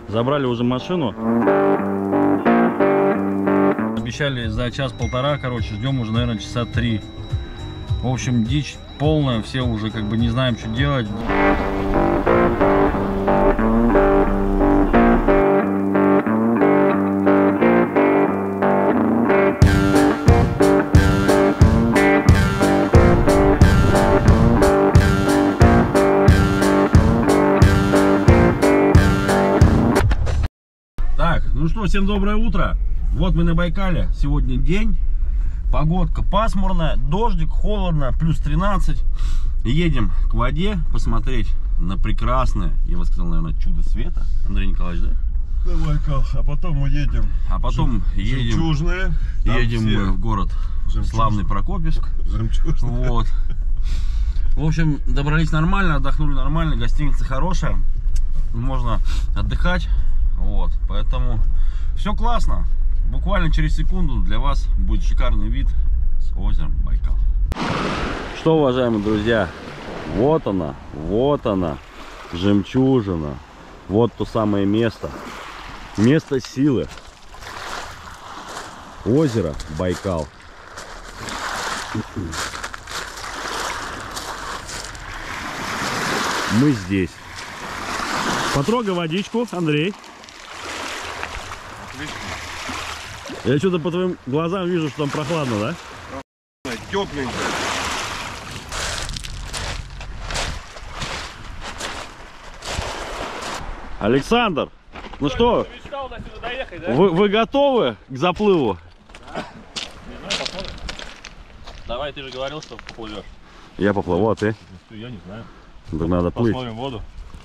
Забрали уже машину. Обещали за час-полтора, короче, ждем уже, наверное, часа 3. В общем, дичь полная, все уже как бы не знаем, что делать. Так, ну что, всем доброе утро. Вот мы на Байкале. Сегодня день. Погодка пасмурная, дождик, холодно, плюс 13. Едем к воде посмотреть на прекрасное, я бы сказал, наверное, чудо света. Андрей Николаевич, да? Давай, Кал, а потом мы едем. А потом едем в город славный Прокопьевск. Вот. В общем, добрались нормально, отдохнули нормально, гостиница хорошая, можно отдыхать. Вот, поэтому все классно. Буквально через секунду для вас будет шикарный вид с озером Байкал. Что, уважаемые друзья, вот она, жемчужина. Вот то самое место. Место силы. Озеро Байкал. Мы здесь. Потрогай водичку, Андрей. Я что-то по твоим глазам вижу, что там прохладно, да? Тепленько. Александр, ну что, вы готовы к заплыву? Да. Давай, ты же говорил, что поплывешь. Я поплыву, а ты? Я не знаю. Да надо плыть. Посмотрим воду.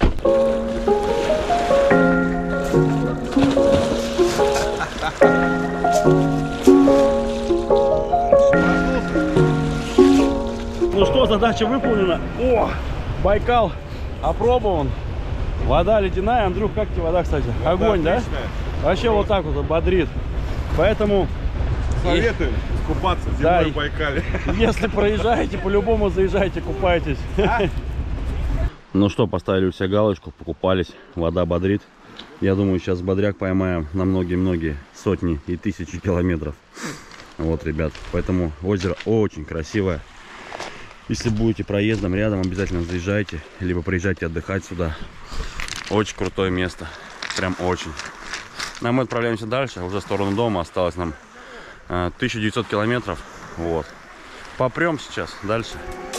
Ну что, задача выполнена. О, Байкал опробован. Вода ледяная. Андрюх, как тебе вода, кстати? Огонь, да? Вообще вот так вот бодрит. Поэтому советую купаться зимой в Байкале. Если проезжаете, по-любому заезжайте, купайтесь. Ну что, поставили у себя галочку, покупались. Вода бодрит. Я думаю, сейчас бодряк поймаем на многие-многие сотни и тысячи километров. Вот, ребят. Поэтому озеро очень красивое. Если будете проездом рядом, обязательно заезжайте, либо приезжайте отдыхать сюда. Очень крутое место. Прям очень. А мы отправляемся дальше, уже в сторону дома. Осталось нам 1900 километров. Вот. Попрем сейчас дальше.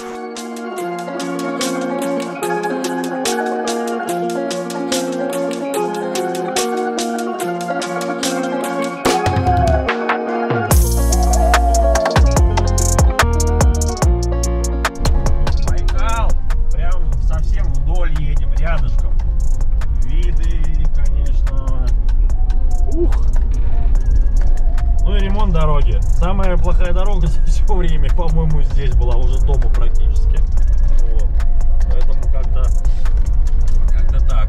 Дороги. Самая плохая дорога за все время, по-моему, здесь была уже дома практически. Вот. Поэтому как-то так.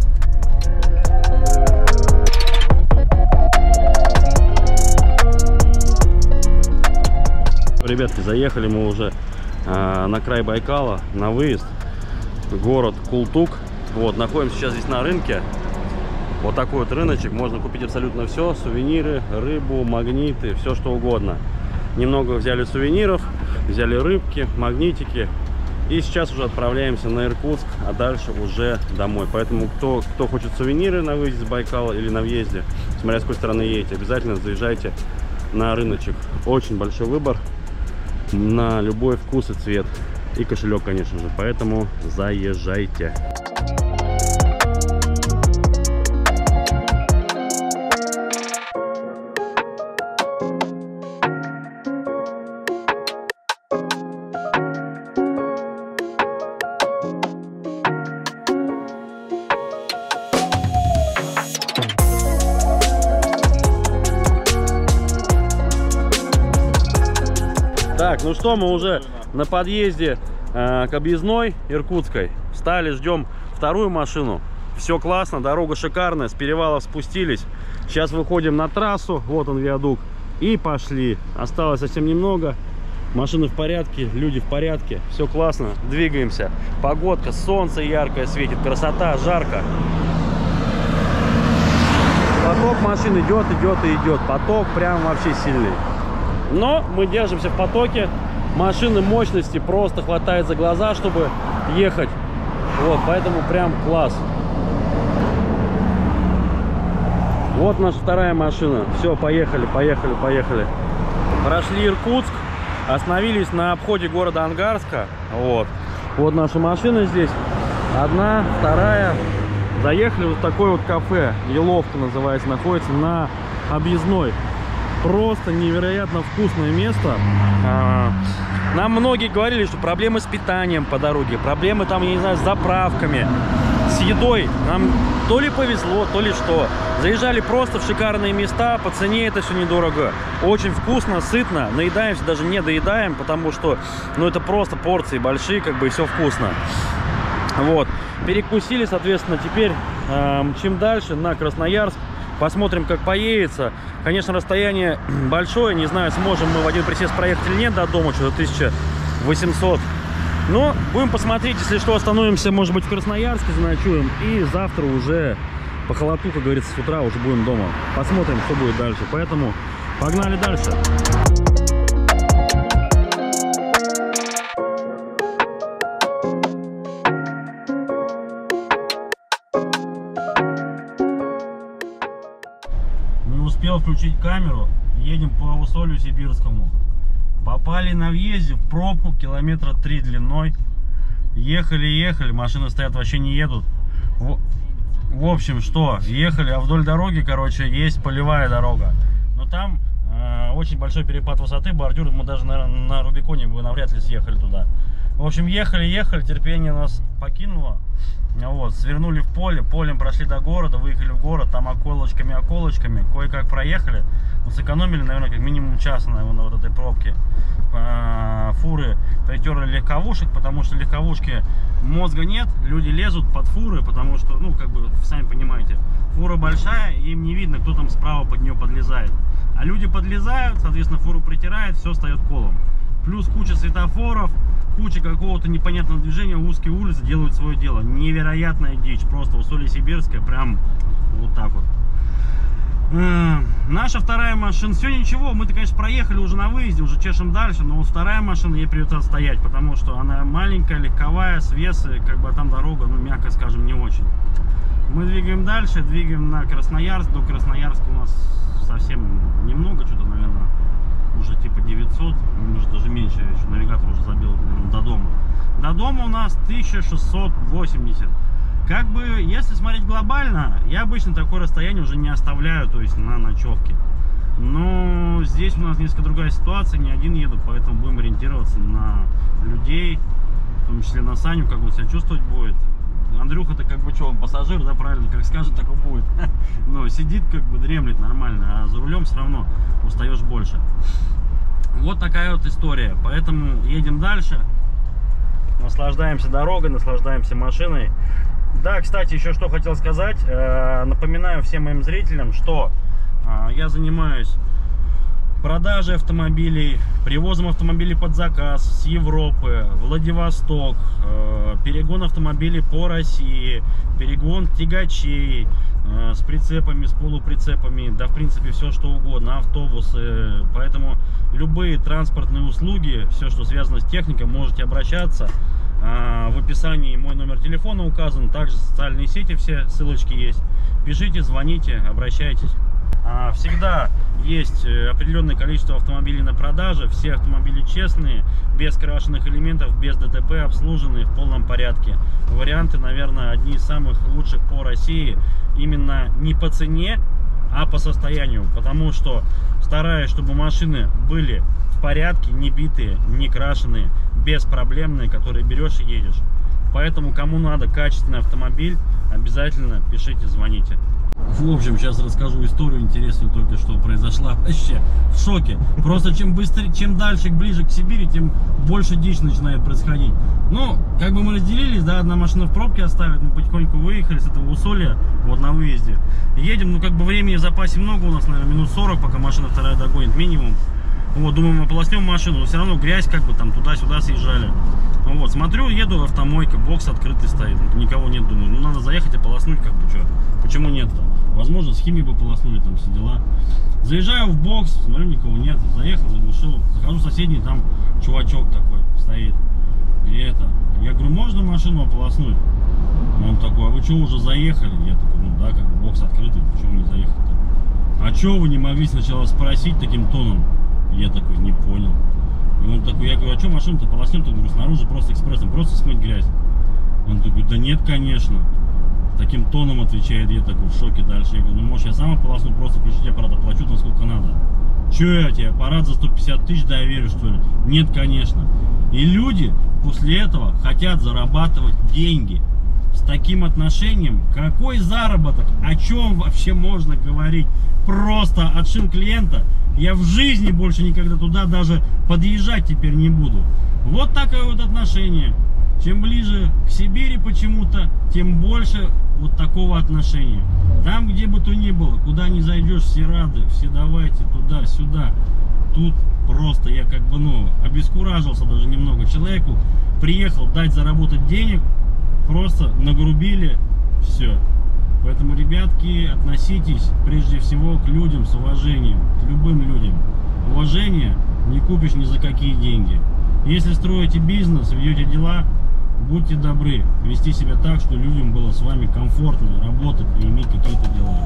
Ребятки, заехали мы уже на край Байкала, на выезд. Город Култук. Вот, находимся сейчас здесь на рынке. Вот такой вот рыночек, можно купить абсолютно все, сувениры, рыбу, магниты, все что угодно. Немного взяли сувениров, взяли рыбки, магнитики. И сейчас уже отправляемся на Иркутск, а дальше уже домой. Поэтому кто хочет сувениры на выезде с Байкала или на въезде, смотря с какой стороны едете, обязательно заезжайте на рыночек. Очень большой выбор на любой вкус и цвет. И кошелек, конечно же, поэтому заезжайте. Так, ну что, мы уже на подъезде к объездной Иркутской. Встали, ждем вторую машину. Все классно, дорога шикарная, с перевалов спустились. Сейчас выходим на трассу, вот он виадук. И пошли. Осталось совсем немного. Машины в порядке, люди в порядке. Все классно, двигаемся. Погодка, солнце яркое светит, красота, жарко. поток машин идет, идет и идет. Поток прям вообще сильный. Но мы держимся в потоке. Машины мощности просто хватает за глаза, чтобы ехать. Вот, поэтому прям класс. Вот наша вторая машина. Все, поехали, поехали, поехали. Прошли Иркутск, остановились на обходе города Ангарска. Вот. Вот наша машина здесь. Одна, вторая. Заехали вот в такое вот кафе. Еловка называется, находится на Объездной. Просто невероятно вкусное место. Нам многие говорили, что проблемы с питанием по дороге, проблемы там, я не знаю, с заправками, с едой. Нам то ли повезло, то ли что. Заезжали просто в шикарные места, по цене это все недорого. Очень вкусно, сытно, наедаемся, даже не доедаем, потому что, ну, это просто порции большие, как бы, и все вкусно. Вот, перекусили, соответственно, теперь мчим дальше на Красноярск. Посмотрим, как поедется. Конечно, расстояние большое. Не знаю, сможем мы в один присест проехать или нет до дома. Что-то 1800. Но будем посмотреть. Если что, остановимся, может быть, в Красноярске, заночуем. И завтра уже по холоду, как говорится, с утра уже будем дома. Посмотрим, что будет дальше. Поэтому погнали дальше. Успел включить камеру, едем по Усолью Сибирскому. Попали на въезде в пробку километра 3 длиной. Ехали, машины стоят, вообще не едут. В общем, что, ехали, а вдоль дороги, короче, есть полевая дорога. Но там очень большой перепад высоты, бордюр, мы даже, наверное, на Рубиконе бы навряд ли съехали туда. В общем, ехали, терпение нас покинуло. Вот, свернули в поле, полем прошли до города, выехали в город, там околочками, кое-как проехали. Мы сэкономили, наверное, как минимум час на вот этой пробке. Фуры притерли легковушек, потому что легковушки мозга нет, люди лезут под фуры, потому что, ну, как бы, сами понимаете, фура большая, им не видно, кто там справа под нее подлезает. А люди подлезают, соответственно, фуру притирает, все встает колом. Плюс куча светофоров, куча какого-то непонятного движения, узкие улицы делают свое дело. Невероятная дичь, просто Усолье Сибирское, прям вот так вот. Наша вторая машина, все ничего, мы-то, конечно, проехали уже на выезде, уже чешем дальше, но вот вторая машина, ей придется отстоять, потому что она маленькая, легковая, с весой, как бы, а там дорога, ну, мягко скажем, не очень. Мы двигаем дальше, двигаем на Красноярск. До Красноярска у нас совсем немного, что-то, наверное, уже типа 900, может даже меньше, еще навигатор уже забил, наверное, до дома. До дома у нас 1680. Как бы, если смотреть глобально, я обычно такое расстояние уже не оставляю, то есть на ночевке. Но здесь у нас несколько другая ситуация, не один еду, поэтому будем ориентироваться на людей, в том числе на Саню, как он себя чувствовать будет. Андрюха-то как бы что, он пассажир, да, правильно, как скажет, так и будет. Но сидит, как бы дремлет нормально, а за рулем все равно устаешь больше. Вот такая вот история, поэтому едем дальше, наслаждаемся дорогой, наслаждаемся машиной. Да, кстати, еще что хотел сказать, напоминаю всем моим зрителям, что я занимаюсь продажей автомобилей, привозом автомобилей под заказ с Европы, Владивосток, перегон автомобилей по России, перегон тягачей с прицепами, с полуприцепами, да, в принципе, все что угодно, автобусы. Поэтому любые транспортные услуги, все, что связано с техникой, можете обращаться. В описании мой номер телефона указан, также социальные сети, все ссылочки есть. Пишите, звоните, обращайтесь. Всегда есть определенное количество автомобилей на продаже. Все автомобили честные, без крашеных элементов, без ДТП, обслуженные в полном порядке. Варианты, наверное, одни из самых лучших по России. Именно не по цене, а по состоянию. Потому что стараюсь, чтобы машины были в порядке, не битые, не крашеные, беспроблемные, которые берешь и едешь. Поэтому, кому надо качественный автомобиль, обязательно пишите, звоните. В общем, сейчас расскажу историю интересную, только что произошла. Вообще в шоке. Просто чем быстрее, чем дальше, ближе к Сибири, тем больше дичь начинает происходить. Ну, как бы мы разделились, да, одна машина в пробке оставит, мы потихоньку выехали с этого Усолья, вот на выезде. Едем, ну, как бы времени в запасе много у нас, наверное, минут 40, пока машина вторая догонит, минимум. Вот, думаем, ополоснем машину, но все равно грязь, как бы там туда-сюда съезжали. Вот, смотрю, еду, автомойка, бокс открытый стоит, никого нет, думаю, ну надо заехать, ополоснуть, как бы, что, почему нет-то? Возможно, с химией бы полоснули, там все дела. Заезжаю в бокс, смотрю, никого нет, заехал, заглушил, захожу в соседний, там чувачок такой стоит. И это, я говорю, можно машину ополоснуть? Он такой, а вы что, уже заехали? Я такой, ну да, как бы бокс открытый, почему не заехали-то? А что вы не могли сначала спросить таким тоном? Я такой, не понял. И он такой, я говорю, а что машину-то полоснем-то? Говорю, снаружи просто экспрессом, просто смыть грязь. Он такой, да нет, конечно. Таким тоном отвечает, я такой в шоке дальше. Я говорю, ну может я сам ополосну, просто включить аппарат, оплачу там сколько надо. Че я тебе, аппарат за 150 тысяч доверю, что ли? Нет, конечно. И люди после этого хотят зарабатывать деньги. С таким отношением, какой заработок, о чем вообще можно говорить? Просто отшил клиента, я в жизни больше никогда туда даже подъезжать теперь не буду. Вот такое вот отношение. Чем ближе к Сибири почему-то, тем больше вот такого отношения. Там, где бы то ни было, куда ни зайдешь, все рады, все давайте, туда-сюда. Тут просто я как бы, ну, обескуражился даже немного человеку. Приехал дать заработать денег, просто нагрубили, все. Поэтому, ребятки, относитесь прежде всего к людям с уважением, к любым людям. Уважение не купишь ни за какие деньги. Если строите бизнес, ведете дела, будьте добры вести себя так, что людям было с вами комфортно работать и иметь какие-то дела.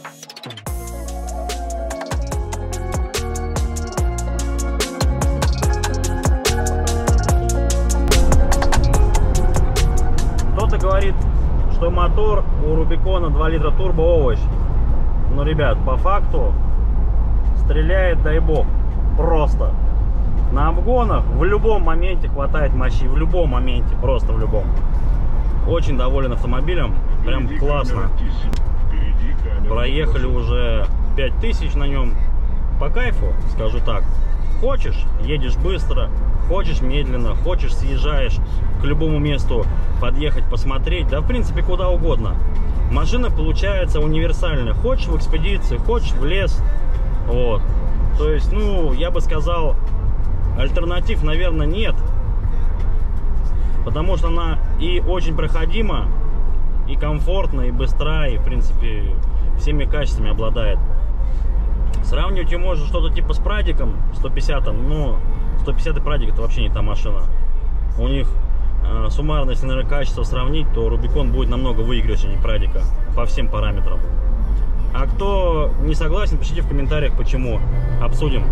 Кто-то говорит, что мотор у Рубикона 2 литра турбо овощ. Но, ребят, по факту стреляет, дай бог, просто. На обгонах в любом моменте хватает мощи, в любом моменте, просто в любом. Очень доволен автомобилем, прям классно. Проехали уже 5000 на нем. По кайфу, скажу так. Хочешь, едешь быстро, хочешь медленно, хочешь съезжаешь к любому месту, подъехать, посмотреть, да в принципе куда угодно. Машина получается универсальная. Хочешь в экспедиции, хочешь в лес. Вот. То есть, ну, я бы сказал, альтернатив, наверное, нет. Потому что она и очень проходима, и комфортна, и быстра, и, в принципе, всеми качествами обладает. Сравнивать ее можно что-то типа с Прадиком 150-м, но 150-й Прадик это вообще не та машина. У них суммарно, если, наверное, качество сравнить, то Рубикон будет намного выигрышнее Прадика по всем параметрам. А кто не согласен, пишите в комментариях, почему. Обсудим.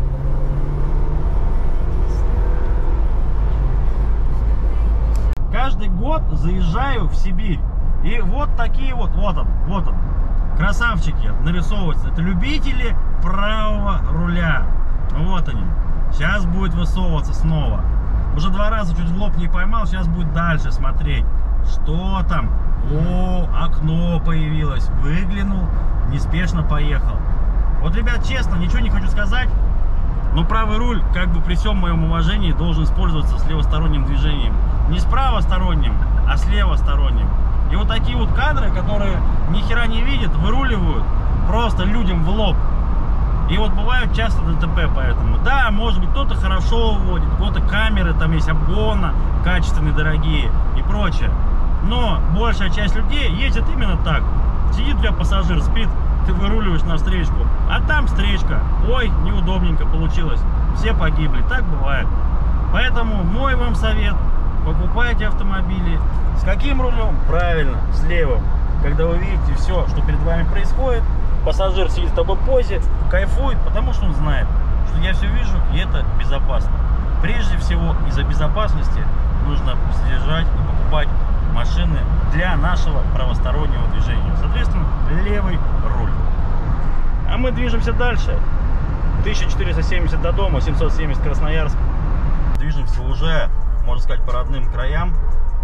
Каждый год заезжаю в Сибирь. И вот такие вот он, красавчики нарисовываются. Это любители правого руля. Вот они. Сейчас будет высовываться снова. Уже 2 раза чуть в лоб не поймал, сейчас будет дальше смотреть. Что там? О, окно появилось. Выглянул, неспешно поехал. Вот, ребят, честно, ничего не хочу сказать. Но правый руль, как бы при всем моем уважении, должен использоваться с левосторонним движением. Не с правосторонним, а с левосторонним. И вот такие вот кадры, которые ни хера не видят, выруливают просто людям в лоб. И вот бывают часто ДТП, поэтому. Да, может быть, кто-то хорошо водит, у кого-то камеры, там есть обгона, качественные, дорогие и прочее. Но большая часть людей ездит именно так. Сидит у тебя пассажир, спит, ты выруливаешь на встречку, а там встречка. Ой, неудобненько получилось. Все погибли, так бывает. Поэтому мой вам совет: покупайте автомобили. С каким рулем? Правильно, с левым. Когда вы видите все, что перед вами происходит, пассажир сидит в такой позе, кайфует, потому что он знает, что я все вижу, и это безопасно. Прежде всего, из-за безопасности нужно содержать и покупать машины для нашего правостороннего движения. Соответственно, левый руль. А мы движемся дальше. 1470 до дома, 770 Красноярск. Движемся уже, можно сказать, по родным краям.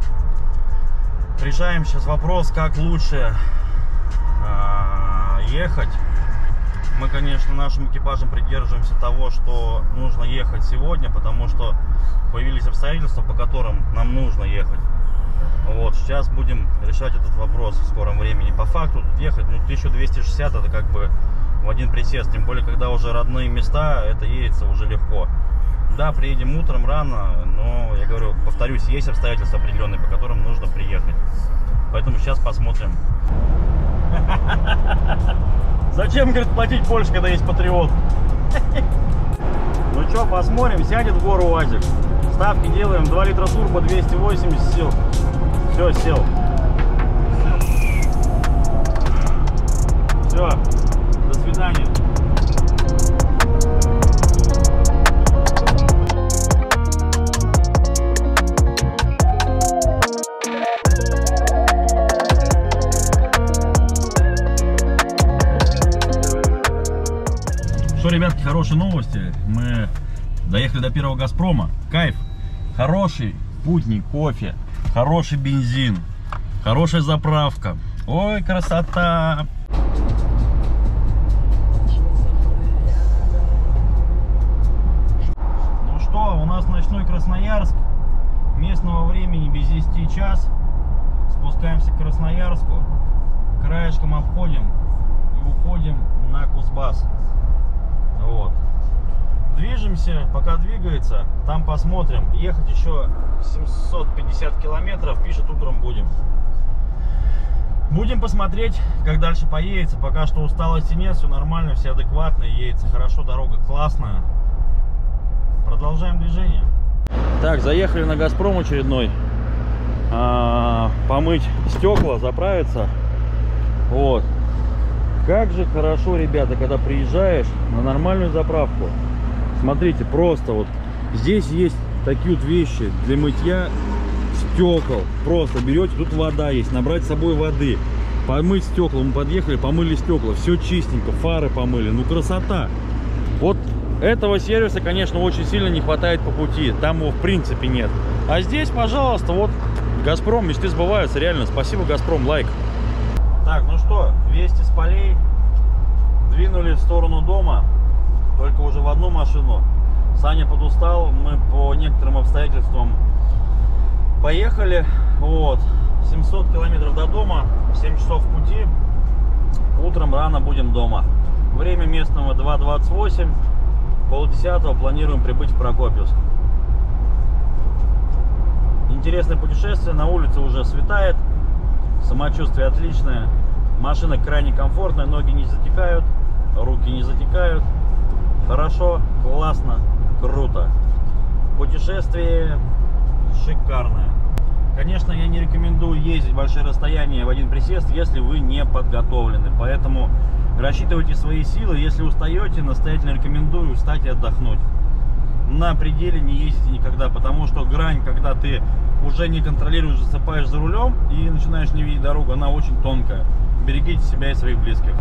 Решаем сейчас вопрос, как лучше ехать. Мы, конечно, нашим экипажем придерживаемся того, что нужно ехать сегодня, потому что появились обстоятельства, по которым нам нужно ехать. Вот, сейчас будем решать этот вопрос в скором времени. По факту тут ехать, ну, 1260 это как бы в один присест. Тем более, когда уже родные места, это едется уже легко. Да, приедем утром рано, но, я говорю, повторюсь, есть обстоятельства определенные, по которым нужно приехать. Поэтому сейчас посмотрим. Зачем, говорит, платить больше, когда есть Патриот? Ну что, посмотрим, сядет в гору УАЗик. Ставки делаем, 2 литра турбо, 280 сил. Все, сел. Все, до свидания. Что, ребятки, хорошие новости. Мы доехали до первого Газпрома. Кайф. Хороший путник, кофе, хороший бензин, хорошая заправка. Ой, красота! Ну что, у нас ночной Красноярск. Местного времени без 10 час. Спускаемся к Красноярску. Краешком обходим и уходим на Кузбасс. Вот. Движемся, пока двигается, там посмотрим. Ехать еще 750 километров, пишет, утром будем. Будем посмотреть, как дальше поедется. Пока что усталости нет, все нормально, все адекватно, едется хорошо, дорога классная. Продолжаем движение. Так, заехали на Газпром очередной. Помыть стекла, заправиться. Вот. Как же хорошо, ребята, когда приезжаешь на нормальную заправку. Смотрите, просто вот здесь есть такие вот вещи для мытья стекол. Просто берете, тут вода есть, набрать с собой воды, помыть стекла. Мы подъехали, помыли стекла, все чистенько, фары помыли. Ну, красота. Вот этого сервиса, конечно, очень сильно не хватает по пути. Там его в принципе нет. А здесь, пожалуйста, вот Газпром, мечты сбываются, реально. Спасибо, Газпром, лайк. Так, ну что, вести с полей. Двинули в сторону дома. Только уже в одну машину. Саня подустал, мы по некоторым обстоятельствам поехали. Вот, 700 километров до дома, 7 часов пути. Утром рано будем дома. Время местного 2:28. Полдесятого планируем прибыть в Прокопьевск. Интересное путешествие, на улице уже светает. Самочувствие отличное. Машина крайне комфортная, ноги не затекают, руки не затекают. Хорошо, классно, круто. Путешествие шикарное. Конечно, я не рекомендую ездить большие расстояния в один присест, если вы не подготовлены. Поэтому рассчитывайте свои силы. Если устаете, настоятельно рекомендую встать и отдохнуть. На пределе не ездите никогда, потому что грань, когда ты уже не контролируешь, засыпаешь за рулем и начинаешь не видеть дорогу, она очень тонкая. Берегите себя и своих близких.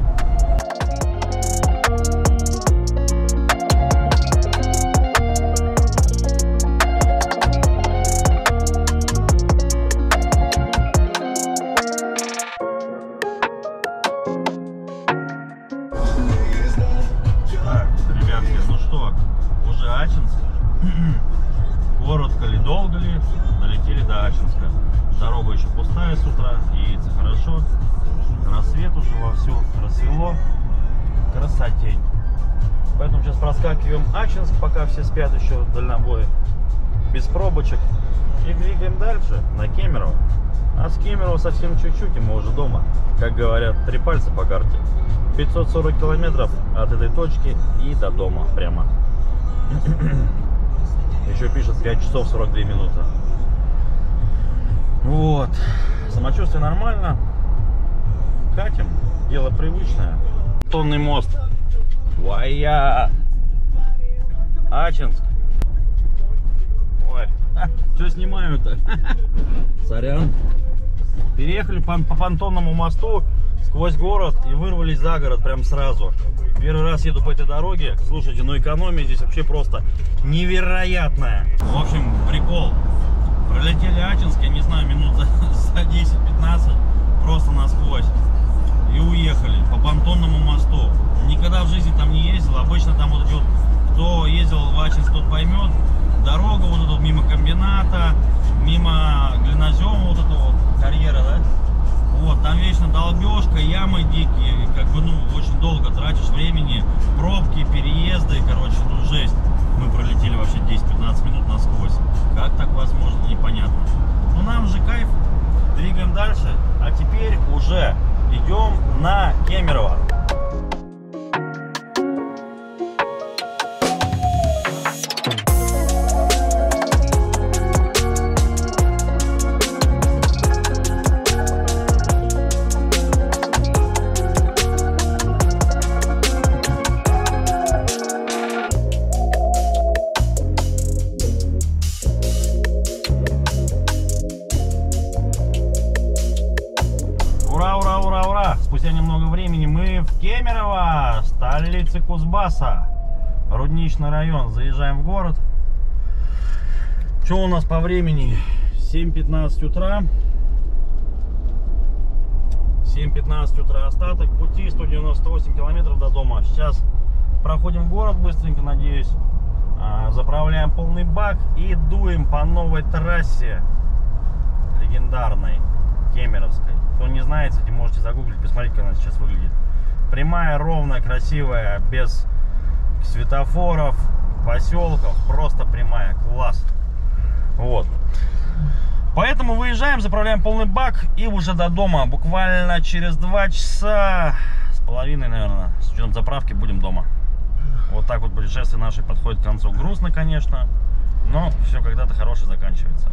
Коротко ли, долго ли, долетели до Ачинска. Дорога еще пустая с утра, едется хорошо. Рассвет уже вовсю рассвело. Красотень. Поэтому сейчас проскакиваем Ачинск, пока все спят еще в дальнобое. Без пробочек. И двигаем дальше на Кемерово. А с Кемерово совсем чуть-чуть, и мы уже дома. Как говорят, 3 пальца по карте. 540 километров от этой точки и до дома прямо. Еще пишет 5 часов 42 минуты. Вот. Самочувствие нормально. Катим. Дело привычное. Тонный мост. Вая. Ачинск. Ой. Что снимаю-то? Сорян. Переехали по понтонному мосту сквозь город и вырвались за город прям сразу. Первый раз еду по этой дороге. Слушайте, ну экономия здесь вообще просто невероятная. В общем, прикол. Пролетели Ачинск, я не знаю, минут за 10-15 просто насквозь. И уехали по понтонному мосту. Никогда в жизни там не ездил. Обычно там вот эти вот, кто ездил в Ачинск, тот поймет. дорога вот эта вот мимо комбината, мимо глинозема вот этого вот карьера, да? Вот, там вечно долбежка, ямы дикие, как бы, ну, очень долго тратишь времени, пробки, переезды, короче, ну, жесть. Мы пролетели вообще 10-15 минут насквозь. Как так возможно, непонятно. Но нам же кайф, двигаем дальше, а теперь уже идем на Кемерово. Спустя немного времени мы в Кемерово, столице Кузбасса, Рудничный район. Заезжаем в город. Что у нас по времени? 7:15 утра. 7:15 утра. Остаток пути 198 километров до дома. Сейчас проходим город быстренько, надеюсь. Заправляем полный бак и дуем по новой трассе легендарной Кемеровской. Кто не знает, кстати, можете загуглить, посмотреть, как она сейчас выглядит. Прямая, ровная, красивая, без светофоров, поселков, просто прямая, класс. Вот. Поэтому выезжаем, заправляем полный бак и уже до дома. Буквально через 2 часа с половиной, наверное, с учетом заправки, будем дома. Вот так вот путешествие наше подходит к концу. Грустно, конечно, но все когда-то хорошее заканчивается.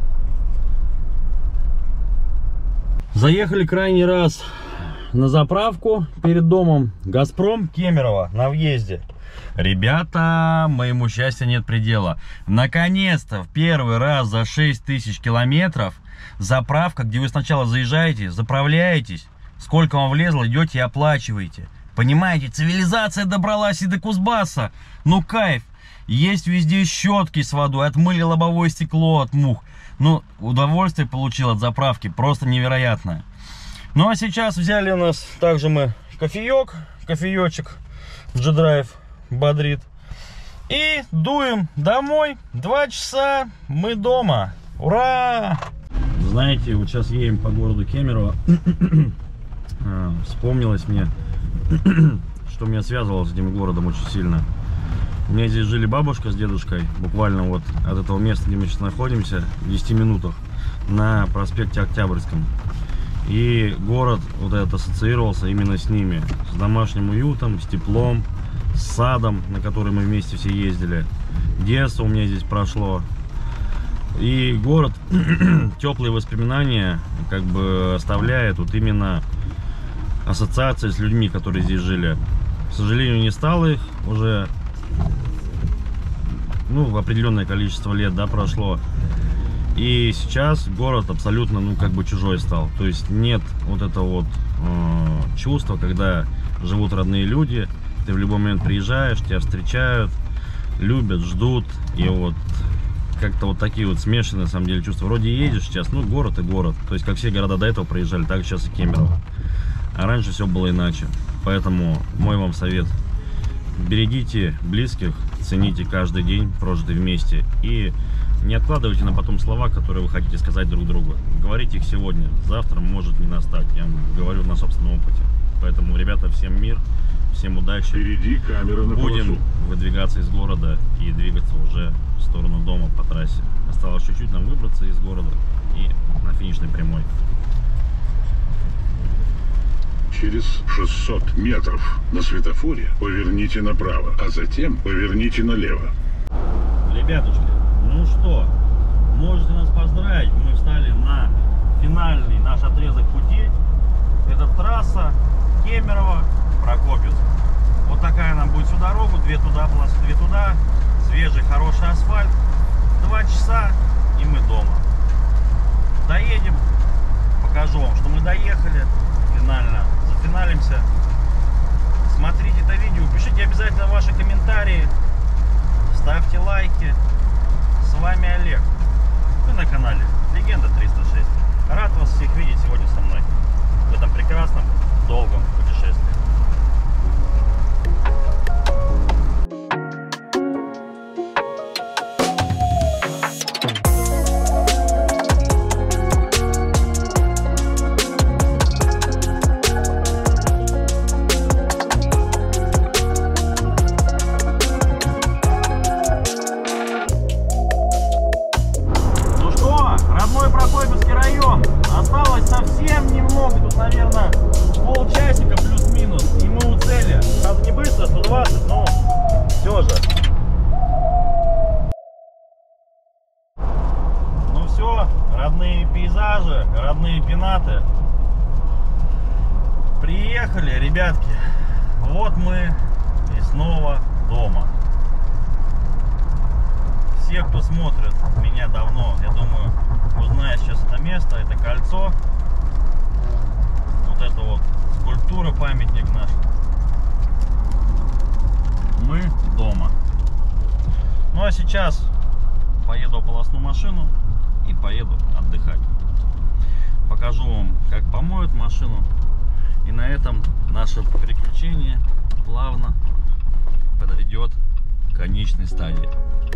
Заехали крайний раз на заправку перед домом. Газпром Кемерово на въезде. Ребята, моему счастью нет предела. Наконец-то в первый раз за 6000 километров заправка, где вы сначала заезжаете, заправляетесь, сколько вам влезло, идете и оплачиваете. Понимаете, цивилизация добралась и до Кузбасса. Ну кайф. Есть везде щетки с водой, отмыли лобовое стекло от мух. Ну, удовольствие получил от заправки просто невероятное. Ну, а сейчас взяли у нас также мы кофеечек G-Drive бодрит. И дуем домой. 2 часа, мы дома. Ура! Знаете, вот сейчас едем по городу Кемерово. Вспомнилось мне, что меня связывало с этим городом очень сильно. У меня здесь жили бабушка с дедушкой, буквально вот от этого места, где мы сейчас находимся, в 10 минутах, на проспекте Октябрьском. И город вот этот ассоциировался именно с ними, с домашним уютом, с теплом, с садом, на который мы вместе все ездили. Детство у меня здесь прошло. И город теплые воспоминания как бы оставляет вот именно ассоциации с людьми, которые здесь жили. К сожалению, не стало их уже. Ну, определенное количество лет, да, прошло. И сейчас город абсолютно, ну, как бы чужой стал. То есть нет вот этого вот чувства, когда живут родные люди. Ты в любой момент приезжаешь, тебя встречают, любят, ждут. И вот как-то вот такие вот смешанные, на самом деле, чувства. Вроде едешь сейчас, ну, город и город. То есть как все города до этого проезжали, так сейчас и Кемерово. А раньше все было иначе. Поэтому мой вам совет: берегите близких, цените каждый день, прожитый вместе, и не откладывайте на потом слова, которые вы хотите сказать друг другу. Говорите их сегодня, завтра может не настать. Я вам говорю на собственном опыте. Поэтому, ребята, всем мир, всем удачи. Впереди камера на Будем выдвигаться из города и двигаться уже в сторону дома по трассе. Осталось чуть-чуть нам выбраться из города и на финишной прямой. Через 600 метров на светофоре поверните направо, а затем поверните налево. Ребятушки, ну что, можете нас поздравить. Мы встали на финальный наш отрезок пути. Это трасса Кемерово-Прокопьевск. Вот такая нам будет всю дорогу. 2 туда, полосы 2 туда. Свежий, хороший асфальт. 2 часа и мы дома. Доедем. Покажу вам, что мы доехали. Финально зафиналимся. Смотрите это видео, пишите обязательно ваши комментарии, ставьте лайки. С вами Олег, вы на канале Легенда 306. Рад вас всех видеть сегодня со мной в этом прекрасном долгом путешествии. Тут, наверное, полчасика плюс-минус, и мы у цели. Правда, не быстро, 120, но все же. Ну все, родные пейзажи, родные пенаты. Приехали, ребятки. Вот мы и снова дома. Все, кто смотрит меня давно, я думаю, узнает сейчас это место, это кольцо. Вот это вот скульптура, памятник наш. Мы дома. Ну а сейчас поеду ополосну машину и поеду отдыхать. Покажу вам, как помоют машину. И на этом наше приключение плавно подойдет к конечной стадии.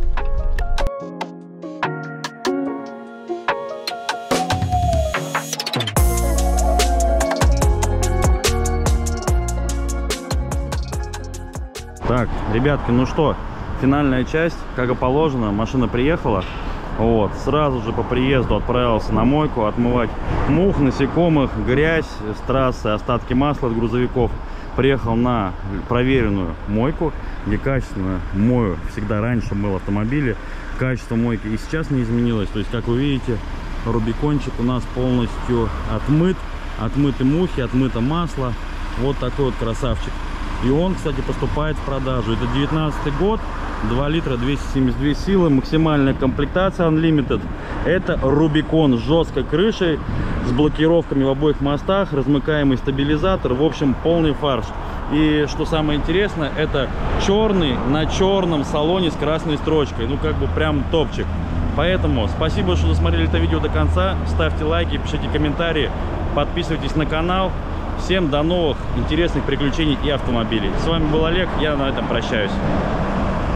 Так, ребятки, ну что, финальная часть, как и положено, машина приехала. Вот, сразу же по приезду отправился на мойку отмывать мух, насекомых, грязь с трассы, остатки масла от грузовиков. Приехал на проверенную мойку, где качественно мою всегда раньше мыл автомобили. Качество мойки и сейчас не изменилось. То есть, как вы видите, рубикончик у нас полностью отмыт. Отмыты мухи, отмыто масло. Вот такой вот красавчик. И он, кстати, поступает в продажу. Это 19 год, 2 литра, 272 силы, максимальная комплектация Unlimited. Это Rubicon с жесткой крышей, с блокировками в обоих мостах, размыкаемый стабилизатор, в общем, полный фарш. И что самое интересное, это черный на черном салоне с красной строчкой. Ну, как бы прям топчик. Поэтому спасибо, что досмотрели это видео до конца. Ставьте лайки, пишите комментарии, подписывайтесь на канал. Всем до новых интересных приключений и автомобилей. С вами был Олег, я на этом прощаюсь.